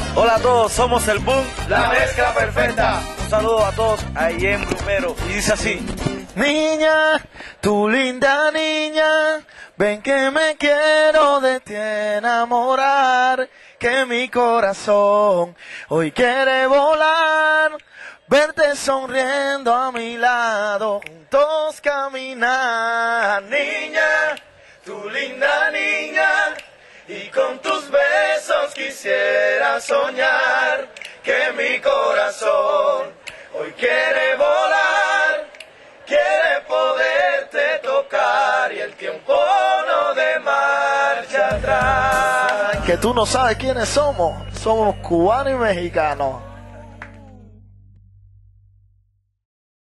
Hola a todos, somos el Boom, la mezcla perfecta. Un saludo a todos ahí en Brumero. Y dice así: niña, tu linda niña, ven que me quiero de ti enamorar, que mi corazón hoy quiere volar, verte sonriendo a mi lado, juntos caminar. Niña, tu linda niña, y con tus besos quisiera soñar, que mi corazón hoy quiere volar, quiere poderte tocar y el tiempo no de marcha atrás. Que tú no sabes quiénes somos, somos cubanos y mexicanos.